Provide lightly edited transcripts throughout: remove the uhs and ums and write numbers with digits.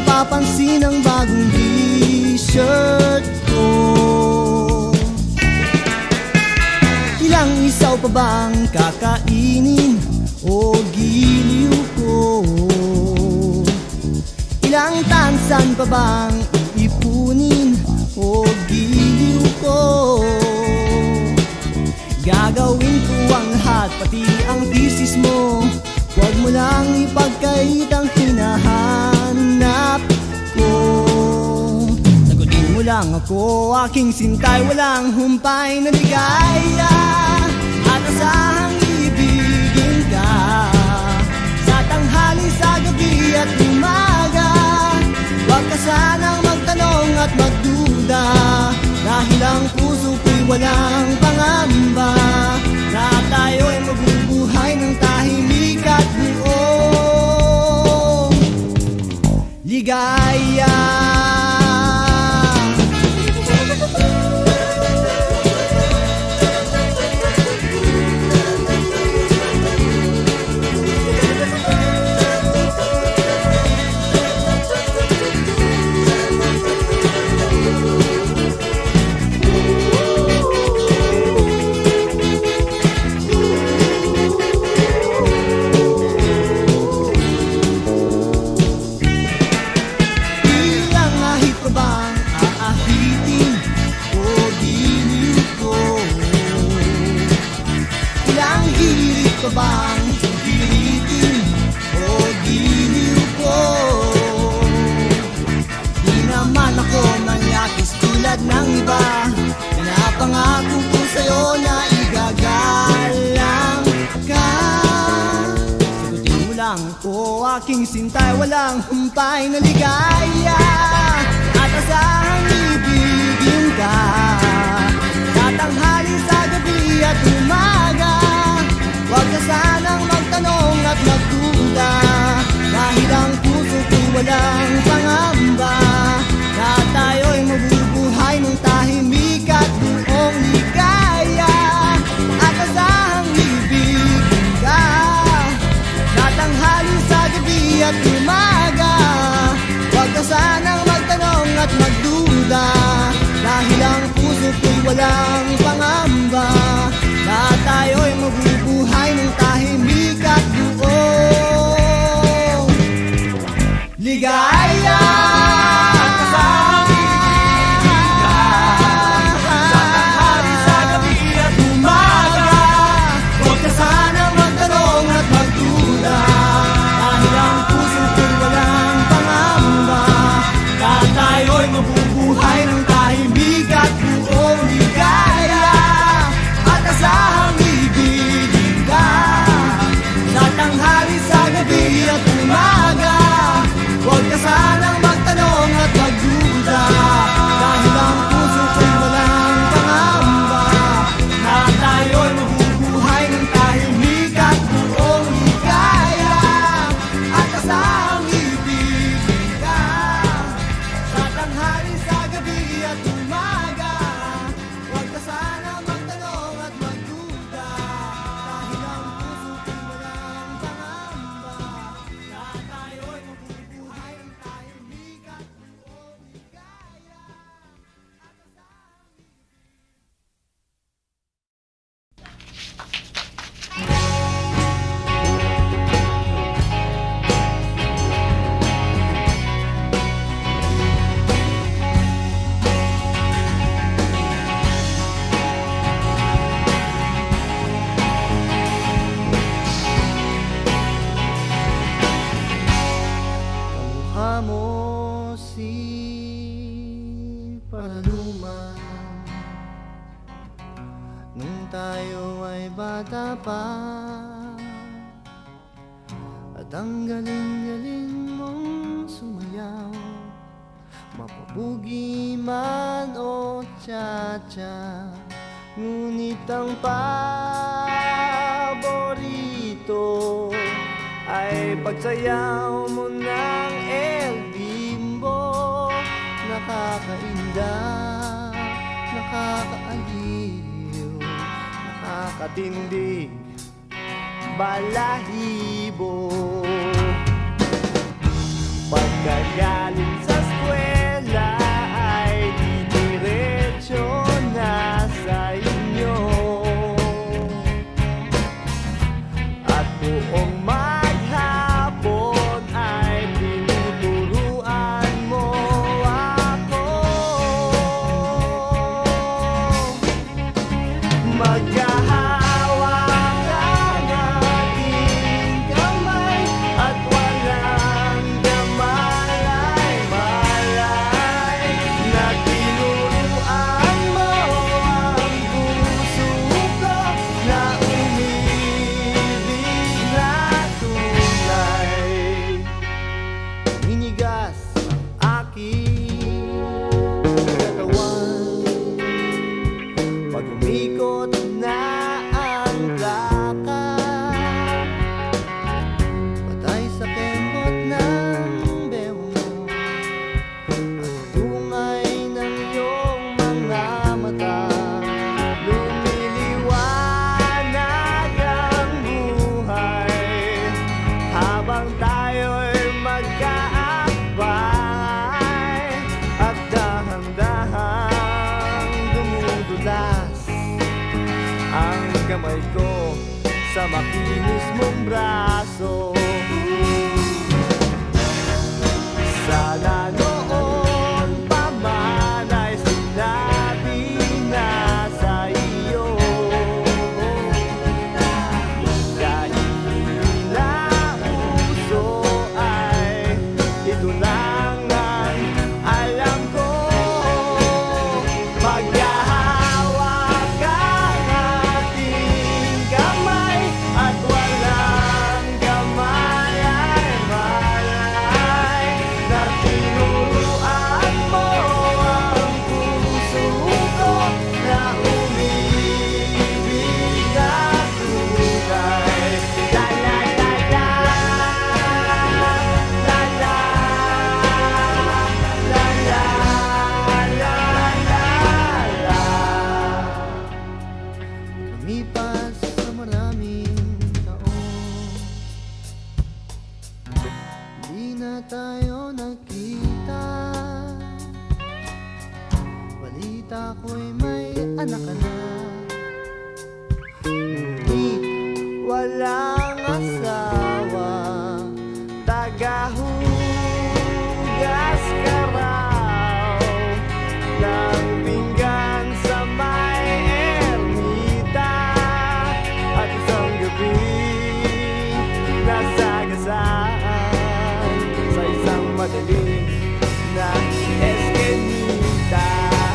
napapansin ang bagong t-shirt ko. Ilang isaw pa bang kakainin o giliw ko? Ilang tansan pa bang iipunin o giliw ko? Gagawin ko ang lahat, pati ang thesis mo. Huwag mo lang ipagkait ang hinahanap ko. Sagutin mo lang ako, aking sintay, walang humpay na ligaya. At asahang ibigin ka sa tanghali, sa gabi at umaga. Huwag ka sanang magtanong at magduda, dahil ang puso ko'y walang pangamba na tayo'y mabubuhay ng tahimik at buong ligaya. Bang hiritin o giliw ko? Di naman ako manyakis tulad ng iba. Pinapangako ko sa'yo na igagalang ka. Sagutin mo lang ako, aking sintay, walang humpay na ligaya. At asahang ibigin ka sa tanghali, sa gabi at umaga. Huwag ka sanang magtanong at magduda, dahil ang puso ko'y walang pangamba na tayo'y mabubuhay ng tahimik at buong ligaya. At asahang ibigin ka sa tanghali, sa gabi at umaga. Huwag ka sanang magtanong at magduda, dahil ang puso ko'y walang pangamba na tayo'y mabubuhay ng tahimik at buong ligaya. Bata pa, at ang galing-galing mong sumayaw, mapabugi man o cha-cha. Ngunit ang paborito ay pagsayaw mo ng El Bimbo. Nakakainda, nakakaaliw, nakakatindig, balahibo. Pagkat galing sa eskwela ay didiretso na sa inyo. At buong maghapon ay tinuturuan mo ako. Magkahawak ang ating kamay at walang kamalay-malay na tinuruan mo ang puso ko na umibig na tunay. Inigas ang aking katawan pag umikot na ang plaka, patay sa kembot ng beho mo at tungay ng iyong mga mata. Lumiliwanag ang buhay habang tayo'y magkaakbay at dahan-dahang dumudulas ang kamay ko sa makinis mong braso. Sana noon pa man ay sinabi na sa iyo, kahit hindi na uso ay ito lang ang alam ko. Maghahawak ang ating kamay at walang kamalay-malay na tinuruan mo ang puso ko na umibig na tunay. La la la la, la la, la la, la la. Lumipas sa maraming taon, di na tayo nagkita. Balita ko'y may anak ka na, ngunit walang asawa. Tagahugas ka raw ng pinggan sa may ermita at isang gabi nasagasaan sa isang madilim na eskinita.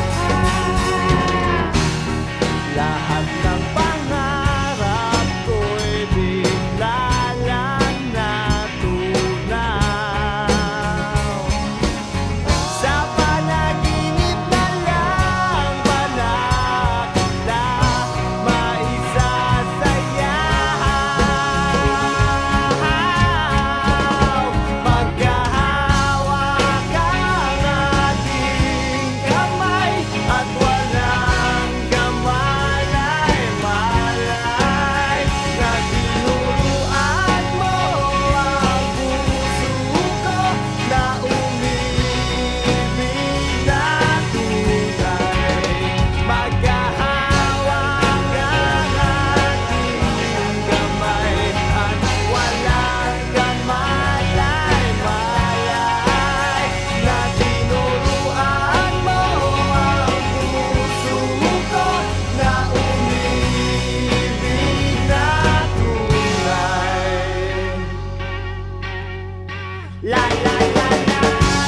Lahat ng pangarap ko'y bigla lang natunaw. Sa panaginip na lang panakita maisasayaw. Magkahawak ang ating kamay at walang kamalay-malay na tinuruan mo ang puso ko na umibig na tunay. Magkahawak ang ating kamay at walang kamalay-malay na tinuruan mo ang puso ko na umibig na tunay. La la la la,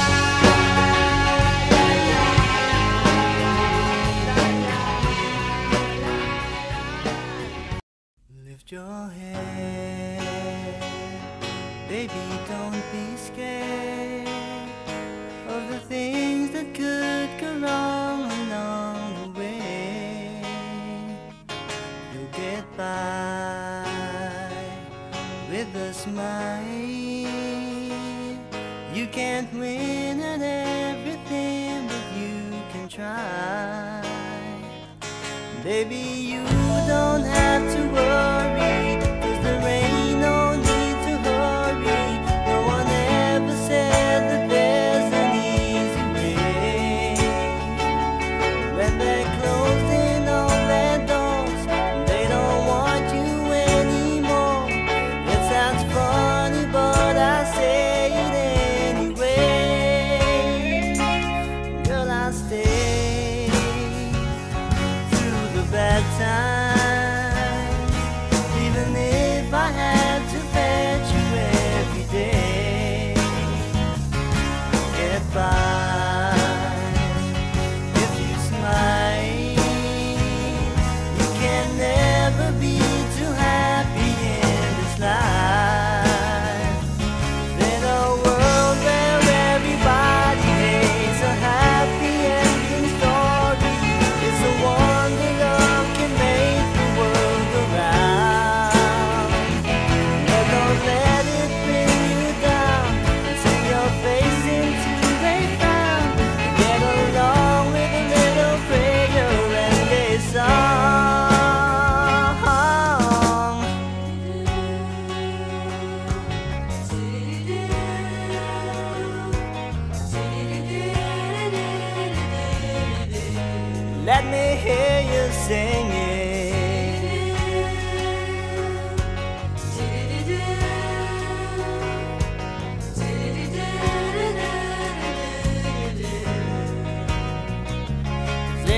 lift your head, baby, don't be scared of the things that could go wrong along the way. You'll get by with a smile. You can't win at everything, but you can try. Baby, you don't have to worry, 'cause there ain't no need to hurry. No one ever said that there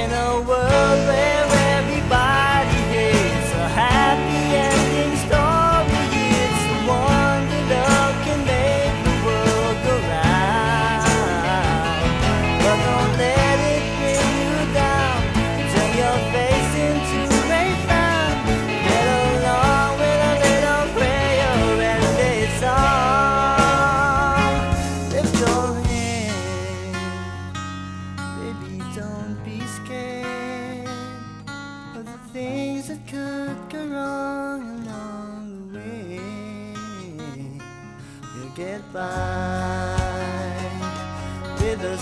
In a world where everybody hates a happy ending story, it's the one that love can make the world go round. But don't let it bring you down. Turn your face into a frown. Get along with a little prayer and a song. Lift your hand, baby, don't be scared of the things that could go wrong along the way. You'll get by with a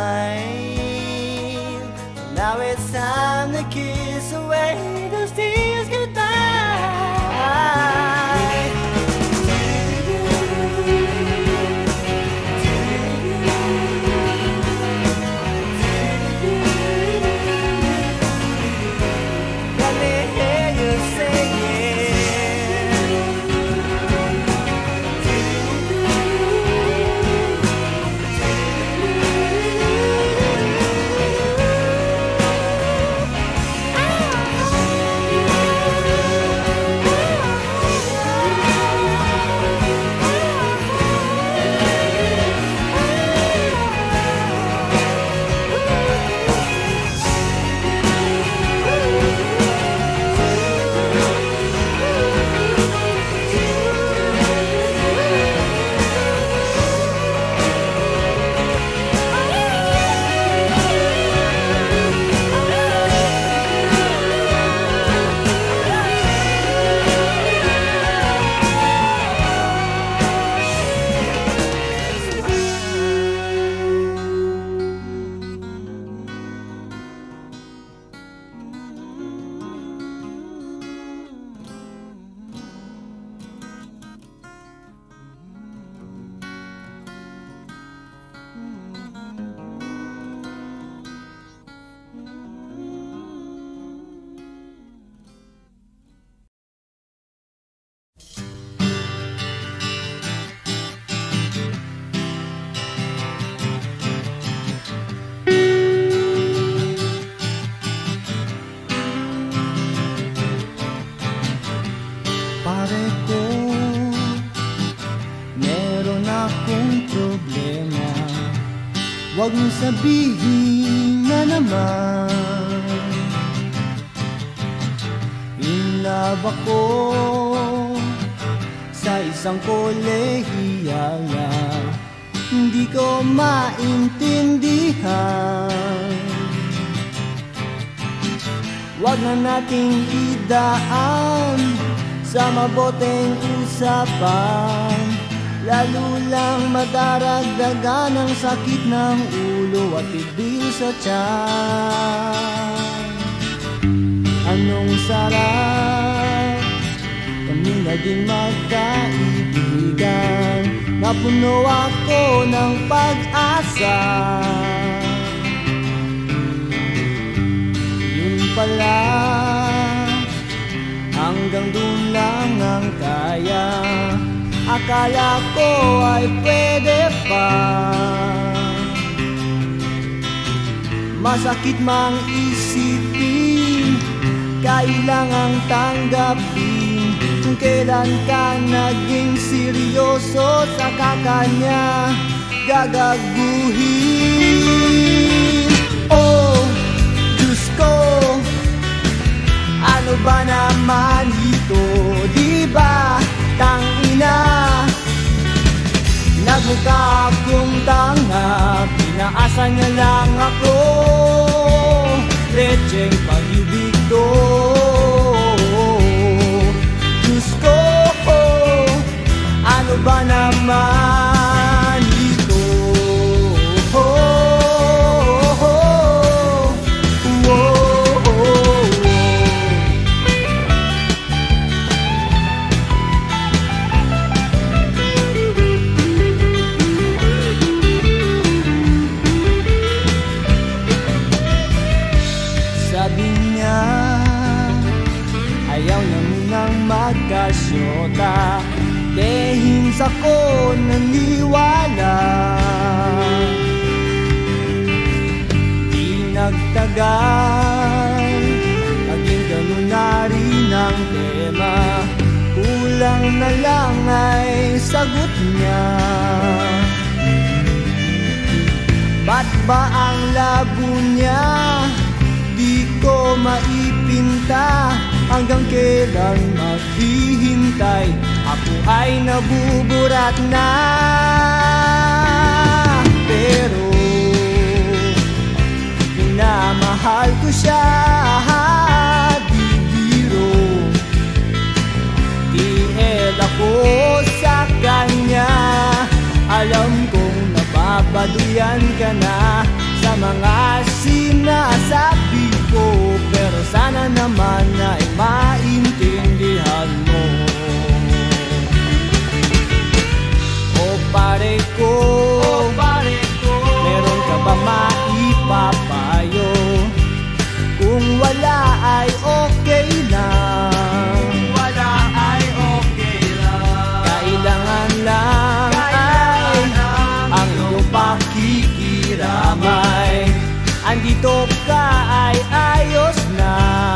smile. Now it's time to kiss away those tears goodbye. Let me hear you pare ko, meron akong problema. Huwag mong sabihin na naman in love ako sa isang kolehiyal na hindi ko maintindihan. Huwag na nating idaan sa maboteng usapan, lalo lang madaragdagan ang sakit ng ulo at ibil sa tiyan. Anong sarap kami naging magkaibigan, napuno ako ng pag-asa. Yun pala, hanggang dun lang ang kaya. Akala ko ay pwede pa. Masakit mang isipin, kailangang tanggapin kung kailan ka naging seryoso, saka kanya gagaguhin. Oh, Diyos ko, ano ba naman ito? Di ba tangina? Nagmukha akong tanga, pinaasa niya lang ako. Lecheng pag-ibig to. Diyos ko, ano ba naman ito? Magkasyota, dehins ako naniwala. Di nagtagal sagot niya. Ba't ba ang labo niya? Di ko maipinta. Hanggang kailan maghihintay? Ako ay nabuburat na. Pero minamahal ko siya, di biro. Tiel ako sa kanya. Alam kong nababaduyan ka na sa mga sinasabi ko, pero sana naman ay maintindihan mo. O pare ko, meron ka ba maipapayo? Kung wala ay okay lang. Kailangan lang ay ang iyong pakikiramay. Andito ka ay ayos na.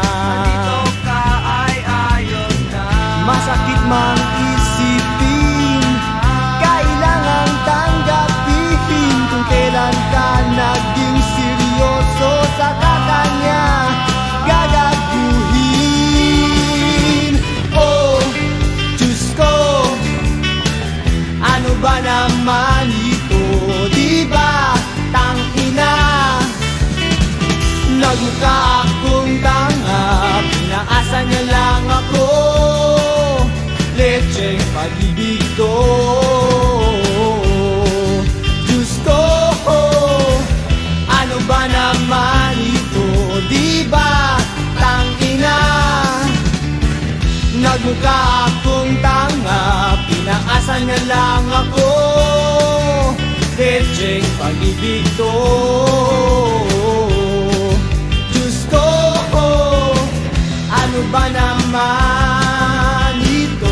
Masakit mang isipin, kailangan tanggapin. Kung kailan ka naging seryoso sa kanya gagaguhin. Oh, Diyos ko, ano ba naman ito? Diba, tangina, nagmukha akong tanga. Pinaasa niya lang ako, lecheng pag-ibig to. Diyos ko, ano ba naman ito? Diba, tangina, nagmukha akong tanga. Pinaasa niya lang ako, lecheng pag-ibig to. Diyos ko, ano ba naman ito?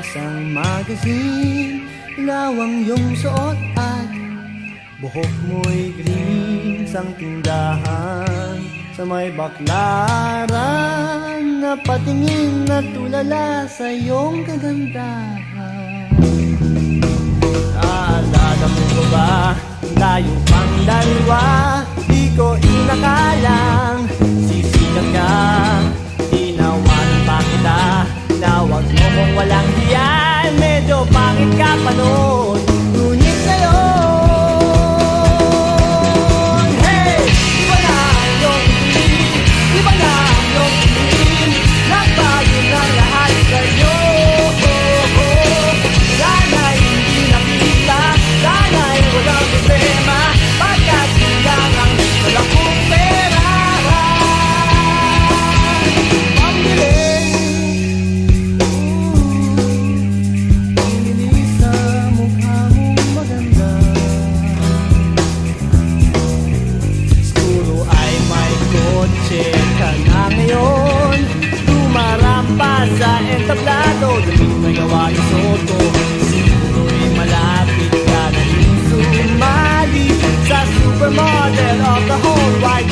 isang magazine. Ilaw ang iyong suot at buhok mo'y green. Sang tindahan sa may baklaran, napatingin na tulala sa iyong kagandahan. Naalala mo ba, tayo pang dalawa, di ko inakalang sisikat ka. Tinawanan pa kita, tinawag mo kung walang hiyan. Medyo pangit ka pa noon, ngunit ngayon, hey! Iba na ang iyong tingin, iba na ang iyong tingin, nagbago na lahat sa'yo. Sana'y hindi nakita, sana'y walang problema, pagkat lang ang wala kong pera. Pambili sa mukha mong maganda, siguro ay may kotse ka na ngayon. Tumarampa sa entablado, damit na gawa ni Soto. Siguro'y malapit ka na rin sumali sa supermodel of the whole wide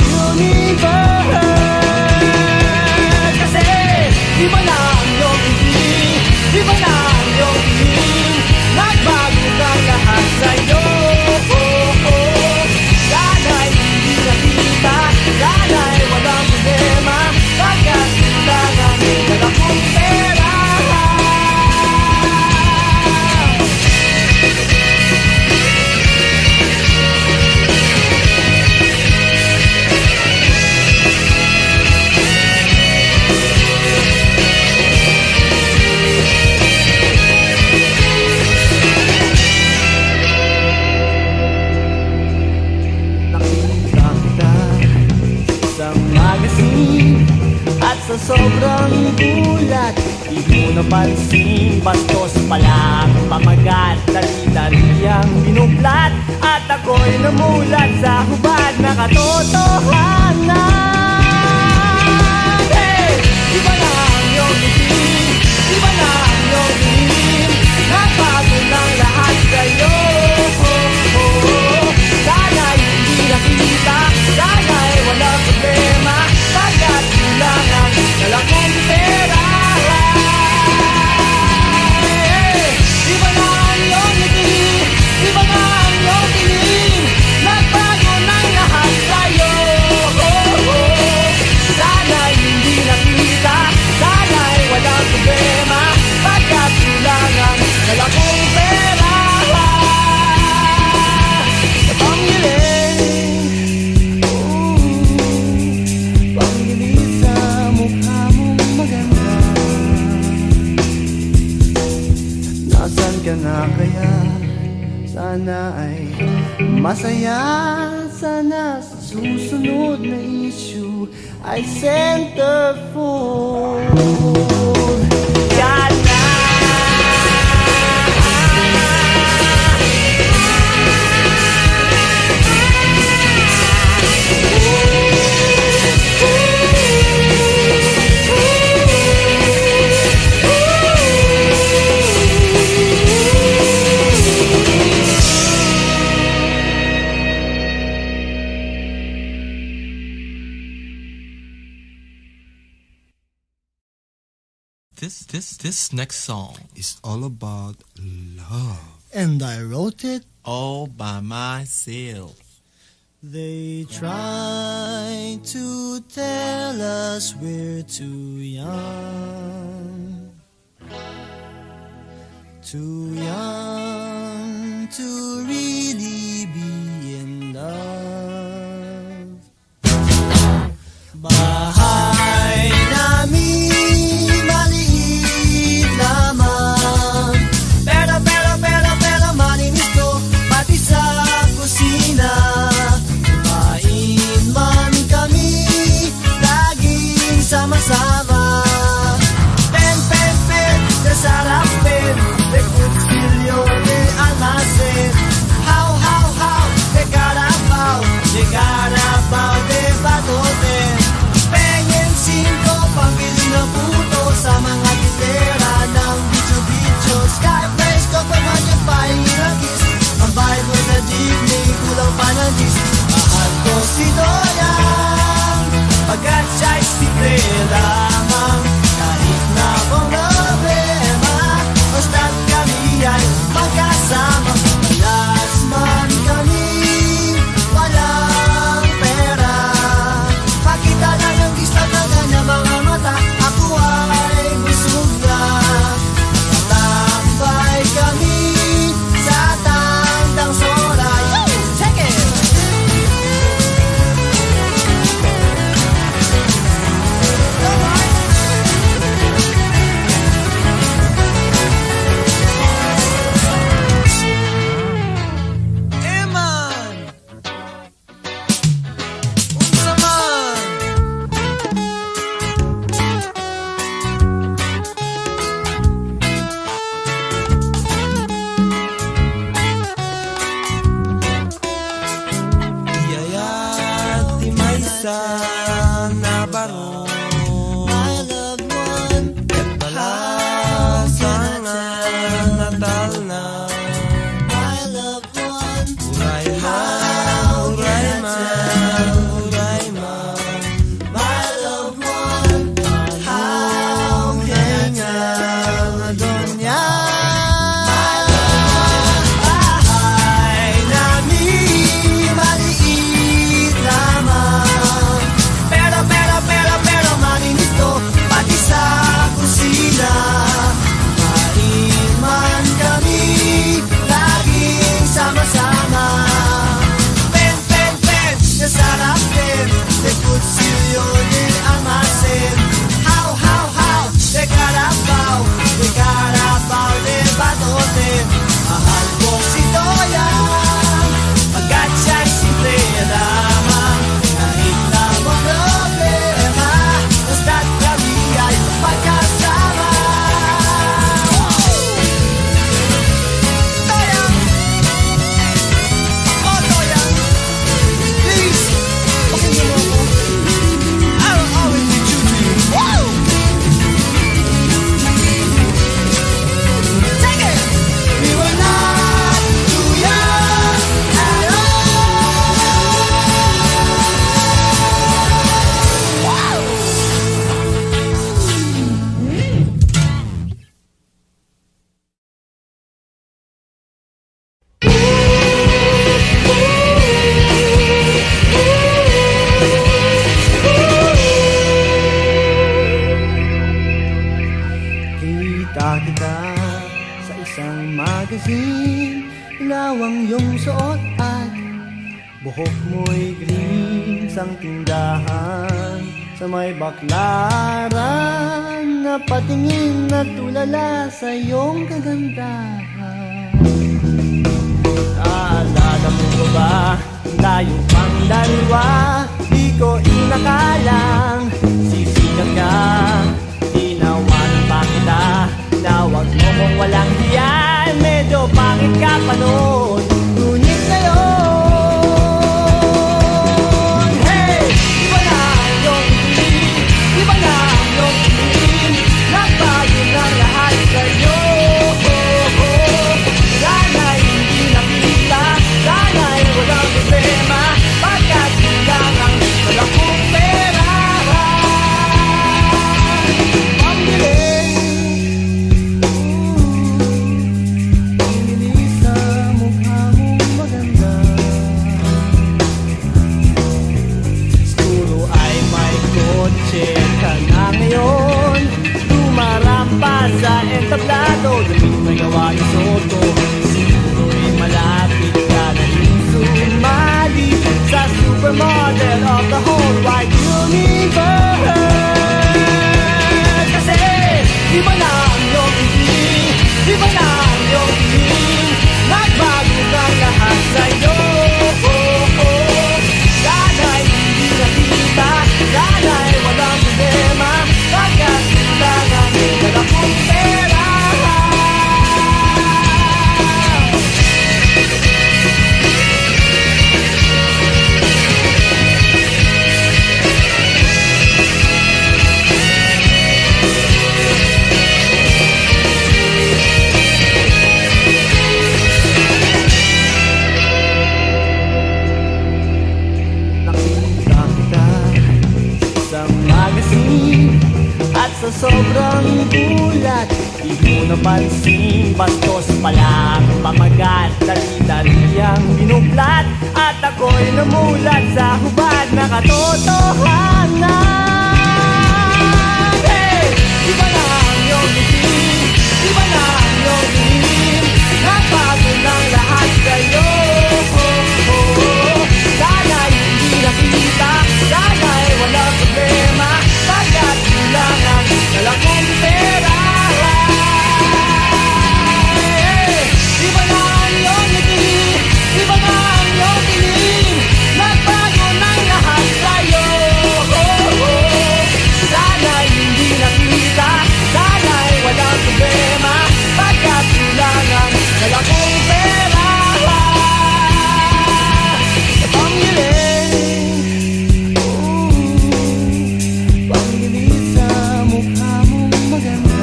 universe. Kasi iba na ang iyong tingin, iba na ang iyong tingin, nagbago na lahat sa'yo. Sana'y hindi nakita, sana'y walang problema, pagkat lang ang wala kong pera. Nakita kita sa magazine at sa sobrang gulat, di mo napansin, bastos pala ang pamagat. Dali-dali ang binublat at ako'y namulat sa hubad na katotohanan. Hey! Iba na ang iyong tingin, iba na ang iyong tingin, nagbago ng lahat sa'yo. Sana'y hindi nakita, sana'y walang problema, pagkat lang ang wala kong pera. Iba na ang iyong tingin, iba na ang iyong tingin, nagbago ng lahat sa'yo. Sana'y hindi nakita, sana'y walang problema, pagkat lang ang wala kong pera. Sa panggiling, panggiling sa mukha mong maganda. Nasaan ka na kaya? Sana ay masaya. Sana sa susunod na issue ay centerfold ka na. This next song It's all about love. And I wrote it. all by myself. They try to tell us we're too young to really be in love. Bahay namin maliit lamang, pero malinis to, pati sa kusina. Kumain man kami, laging sama-sama. Pen, kasarap pen, de kutsilyo isang magazine. Ilawang iyong suot at buhok mo'y green. Sang tindahan sa may baklaran, napatingin na tulala sa iyong kagandahan. Naalala mo ba, tayo pang dalawa, di ko inakalang sisigang ka. Tinawanan pa kita, tawag mo kung walang hiyan. Medyo pangit ka pa noon, ngunit ngayon, hey! Iba na ang iyong tingin, iba na ang iyong tingin. Nagbago ng lahat sa'yo. Sana'y hindi nakita, sana'y walang problema, pagkat lang ang malakong pera. Pambiling, pambiling sa mukha mong maganda. Siguro ay may kotse ka na ngayon, tumarampa sa entablado, damit na gawa ni Soto. Siguro'y malapit ka na rin sumali sa supermodel of the whole wide universe. Kasi iba na ang iyong tingin, iba na ang iyong tingin. Nagbago ng lahat sa'yo. Sana'y hindi nakita, sana'y walang problema, pagkat kailangan wala kong pera. Nakita kita sa magazine at sa sobrang gulat, di mo napansin, bastos palang pamagat. Dali-dali ang binublat at ako'y namulat sa hubad na katotohanan. Hey! Iba na ang iyong tingin, iba na ang iyong tingin. Nagbago ng lahat sa'yo. Sana'y hindi nakita, sana'y walang problema, pagkat kailangan wala kong pera. Iba na ang iyong ngiti, iba na ang iyong tingin. Nagbago ng lahat sa'yo. Sana'y hindi nakita, sana'y walang problema, pagkat kailangan wala kong pera. Pambiling, pambiling sa mukha mong maganda.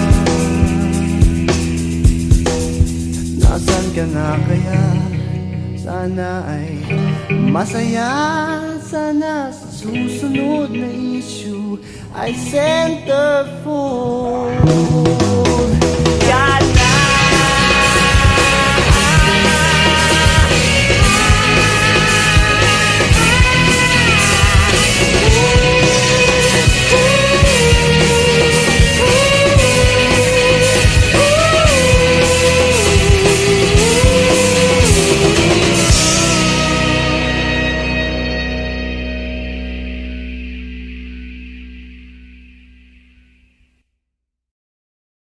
Nasaan ka na kaya? Sana ay masaya. Sana sa susunod na issue ay centerfold.